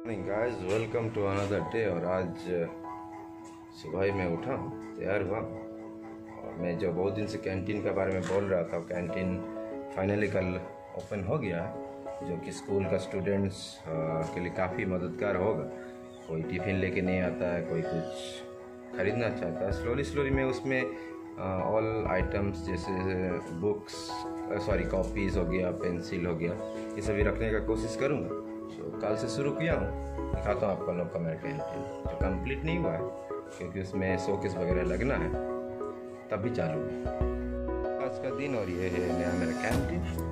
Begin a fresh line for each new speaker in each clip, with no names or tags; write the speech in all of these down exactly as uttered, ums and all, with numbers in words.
Morning guys, welcome to another day. और आज सुबह ही मैं उठा, तैयार हुआ और मैं जो बहुत दिन से कैंटीन के बारे में बोल रहा था, कैंटीन फाइनली कल ओपन हो गया है, जो कि स्कूल का स्टूडेंट्स के लिए काफ़ी मददगार होगा। कोई टिफ़िन लेके नहीं आता है, कोई कुछ ख़रीदना चाहता है, स्लोली स्लोली मैं उसमें ऑल आइटम्स जैसे बुक्स, सॉरी कॉपीज़ हो गया, पेंसिल हो गया, ये सभी रखने का कोशिश करूँगा। तो कल से शुरू किया हूँ, दिखाता हूँ आपको लोग का मेरा कैंटीन जो कंप्लीट नहीं हुआ है क्योंकि उसमें शोकेस वगैरह लगना है, तब भी चालू है आज का दिन। और ये है नया मेरा कैंटीन।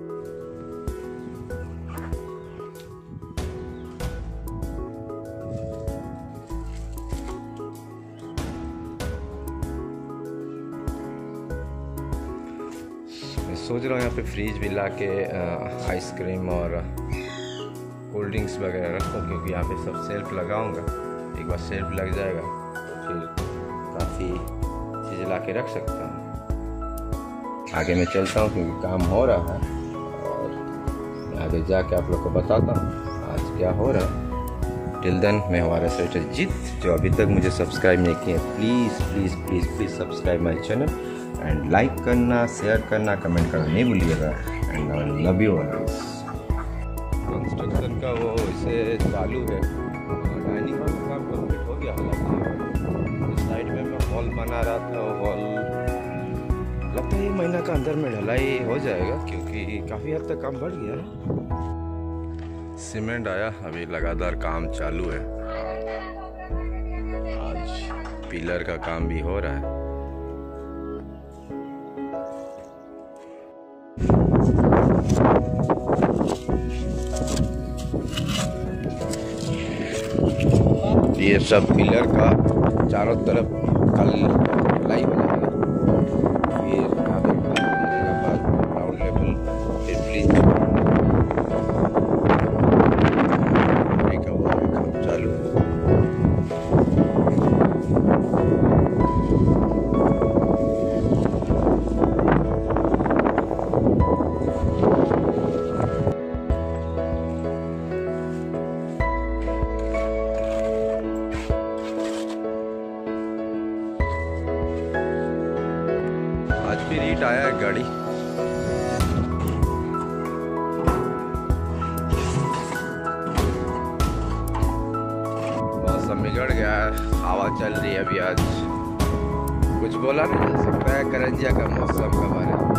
मैं सोच रहा हूँ यहाँ पे फ्रिज भी ला के आइसक्रीम और कोल्ड ड्रिंक्स वगैरह रखूँ, क्योंकि यहाँ पे सब सेल्फ लगाऊंगा। एक बार सेल्फ लग जाएगा तो फिर काफ़ी चीज़ें ला के रख सकता हूँ। आगे मैं चलता हूँ क्योंकि काम हो रहा है और आगे जाके आप लोग को बताता हूँ आज क्या हो रहा है। टिल देन मैं हमारा सेटर जीत, जो अभी तक मुझे सब्सक्राइब नहीं किए, please please please please subscribe my channel and like करना, शेयर करना, कमेंट करना नहीं भूलिएगा। And I love you always. Construction का वो इसे चालू है, डाइनिंग हॉल का काम कंप्लीट हो गया। हालांकि उस साइड में मैं हॉल बना रहा था, हॉल लगता है ये महीना का अंदर में ढलाई हो जाएगा क्योंकि काफ़ी हद तक काम बढ़ गया है। सीमेंट आया, अभी लगातार काम चालू है। आज पिलर का काम भी हो रहा है। ये सब पिलर का चारों तरफ कल ढलाई हो जाएगा। फिर यहाँ पे ग्राउंड लेवल, फिर प्लीज का वो काम चालू। आज फिर ईट आया है गाड़ी। मौसम बिगड़ गया है, हवा चल रही है अभी। आज कुछ बोला नहीं जा सकता है करंजिया का मौसम के बारे में।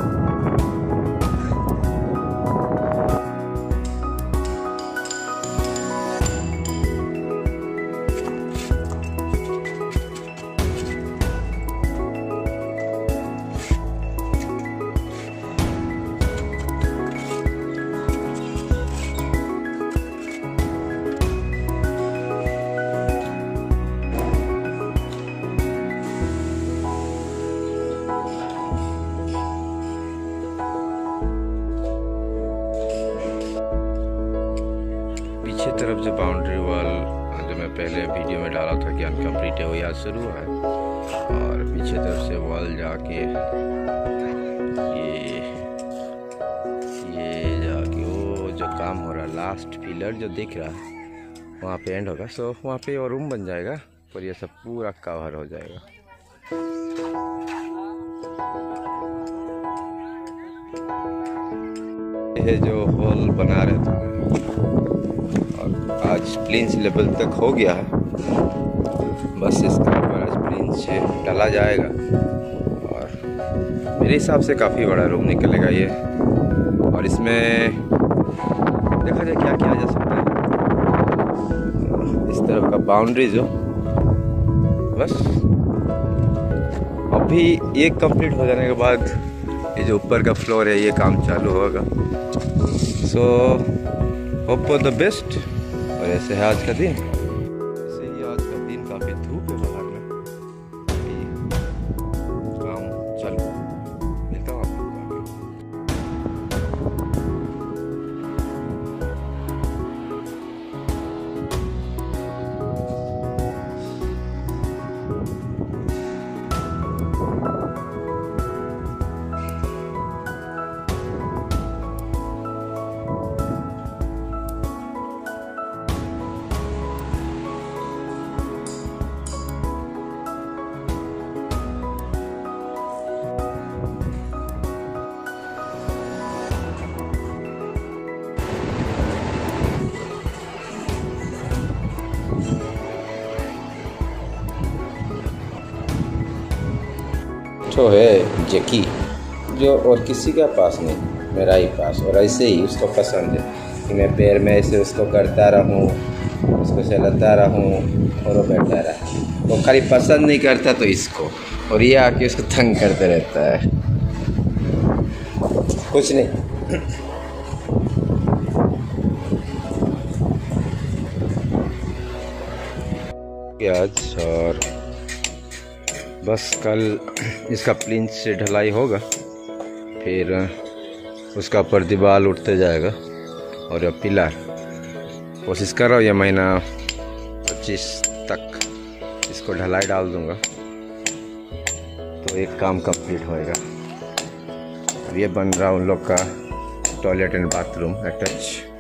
पीछे तरफ जो बाउंड्री वॉल जो मैं पहले वीडियो में डाला था कि अनकम्प्लीट है, वो यहाँ शुरू है। और पीछे तरफ से वॉल जाके ये ये जाके वो जो काम हो रहा है, लास्ट पिलर जो दिख रहा है वहाँ पे एंड होगा। सो वहाँ पे और रूम बन जाएगा और ये सब पूरा कवर हो जाएगा। ये जो हॉल बना रहे थे और आज प्लिंथ लेवल तक हो गया है, बस इसके ऊपर आज प्लिंथ डाला जाएगा और मेरे हिसाब से काफ़ी बड़ा रूम निकलेगा ये। और इसमें देखा जाए क्या किया जा सकता है। इस तरफ का बाउंड्री जो बस अभी एक कंप्लीट हो जाने के बाद ये जो ऊपर का फ्लोर है ये काम चालू होगा। So hope for the best. और ऐसे है आज का दिन। ऐसे ही आज का दिन, काफ़ी धूप है बाहर में, काम चालू। मिलता हूँ आप लोग को आगे। तो है जैकी, जो और किसी का पास नहीं, मेरा ही पास। और ऐसे ही उसको पसंद है कि मैं पैर में ऐसे उसको करता रहूं, उसको चलाता रहूं और वो बैठा रहा। वो खाली पसंद नहीं करता तो इसको, और ये आके उसको तंग करते रहता है, कुछ नहीं। आज और बस कल इसका प्लिंथ से ढलाई होगा, फिर उसका ऊपर दीवार उठते जाएगा। और अब पिलर कोशिश कर रहा हूँ ये महीना पच्चीस तक इसको ढलाई डाल दूंगा, तो एक काम कंप्लीट होएगा। ये बन रहा उन लोग का टॉयलेट एंड बाथरूम अटैच।